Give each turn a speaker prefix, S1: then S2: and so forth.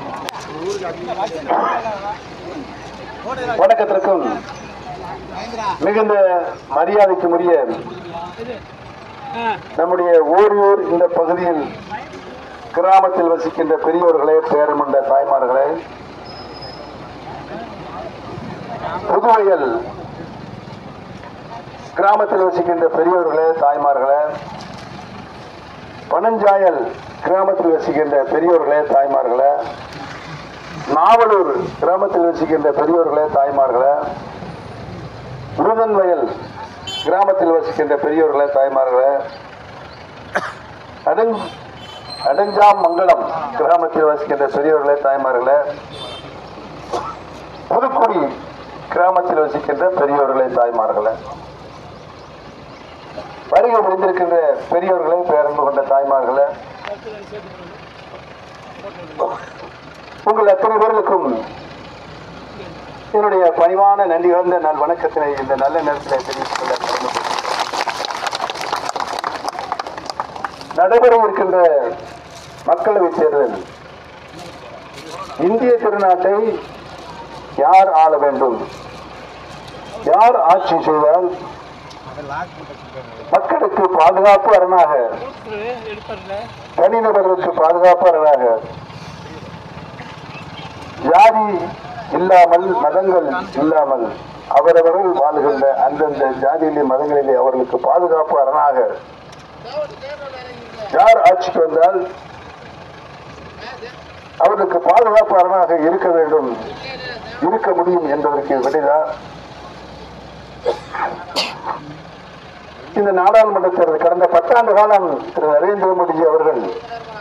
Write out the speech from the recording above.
S1: வணக்கத்திற்கும் மிகுந்த மரியாதைக்குரிய நம்முடைய ஓரியூர் இந்த பகுதியில் கிராமத்தில் வசிக்கின்ற பெரியோர்களே, பேரமுண்ட தாய்மார்களே, புதுவையில் கிராமத்தில் வசிக்கின்ற பெரியோர்களே, தாய்மார்களே, பனஞ்சாயல் கிராமத்தில் வசிக்கின்ற பெரியோர்களே, தாய்மார்களே, நாவலூர் கிராமத்தில் வசிக்கின்ற பெரியோர்களே, தாய்மார்களே, முருகன்வயல் கிராமத்தில் வசிக்கின்ற பெரியோர்களே, தாய்மார்களே, அடஞ்சாமங்கலம் கிராமத்தில் வசிக்கின்ற பெரியோர்களே, தாய்மார்களே, புதுக்குடி கிராமத்தில் வசிக்கின்ற பெரியோர்களே, தாய்மார்களே, வருகை புரிந்திருக்கின்ற பெரியோர்களே, பேரன்பு கொண்ட தாய்மார்களே, உங்கள் அத்தனை பேர்களுக்கும் என்னுடைய பணிவான நன்றி கலந்த நல் வணக்கத்தினை இந்த நல்ல நேரத்தில் தெரிவித்துக் கொள்ள நடைபெற இருக்கின்ற மக்களவைத் தேர்தல் இந்திய திருநாட்டை யார் ஆள வேண்டும், யார் ஆட்சி செய்தால் மக்களுக்கு பாதுகாப்பு அரணாக, தனிநபர்களுக்கு பாதுகாப்பு அரணாக, ஜாதி இல்லாமல் மதங்கள் இல்லாமல் அவரவர்கள் வாழ்கின்ற அந்தந்த ஜாதியிலே மதங்களிலே அவர்களுக்கு பாதுகாப்பு அரணாக யார் ஆட்சிக்கு வந்தால் அவர்களுக்கு பாதுகாப்பு அரணாக இருக்க வேண்டும், இருக்க முடியும் என்பதற்கு விடைதான் இந்த நாடாளுமன்ற தேர்தல். கடந்த 10 ஆண்டு காலம் திரு நரேந்திர மோடிஜி அவர்கள்